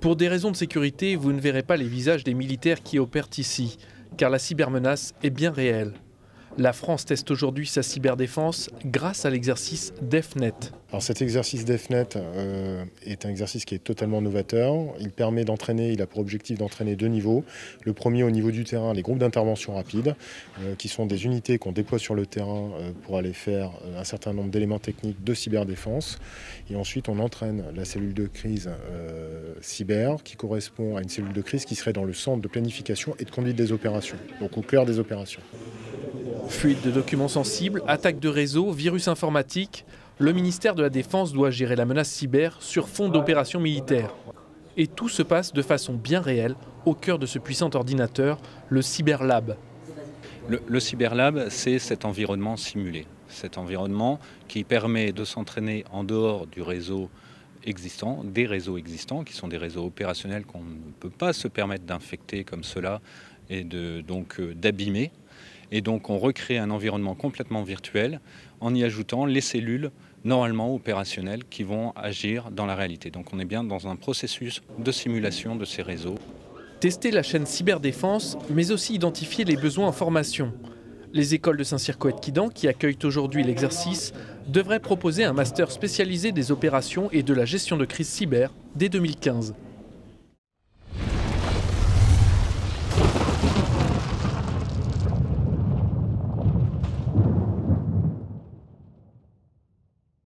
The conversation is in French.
Pour des raisons de sécurité, vous ne verrez pas les visages des militaires qui opèrent ici, car la cybermenace est bien réelle. La France teste aujourd'hui sa cyberdéfense grâce à l'exercice DEFNet. Alors cet exercice DEFNet est un exercice qui est totalement novateur. Il permet d'entraîner, il a pour objectif d'entraîner deux niveaux. Le premier au niveau du terrain, les groupes d'intervention rapide, qui sont des unités qu'on déploie sur le terrain pour aller faire un certain nombre d'éléments techniques de cyberdéfense. Et ensuite on entraîne la cellule de crise cyber, qui correspond à une cellule de crise qui serait dans le centre de planification et de conduite des opérations, donc au cœur des opérations. Fuite de documents sensibles, attaques de réseau, virus informatique, le ministère de la Défense doit gérer la menace cyber sur fond d'opérations militaires. Et tout se passe de façon bien réelle au cœur de ce puissant ordinateur, le Cyberlab. Le Cyberlab, c'est cet environnement simulé. Cet environnement qui permet de s'entraîner en dehors du réseau existant, des réseaux existants, qui sont des réseaux opérationnels qu'on ne peut pas se permettre d'infecter comme cela et donc d'abîmer. Et donc on recrée un environnement complètement virtuel en y ajoutant les cellules normalement opérationnelles qui vont agir dans la réalité. Donc on est bien dans un processus de simulation de ces réseaux. Tester la chaîne cyberdéfense, mais aussi identifier les besoins en formation. Les écoles de Saint-Cyr-Coët-Quidan, qui accueillent aujourd'hui l'exercice, devraient proposer un master spécialisé des opérations et de la gestion de crise cyber dès 2015.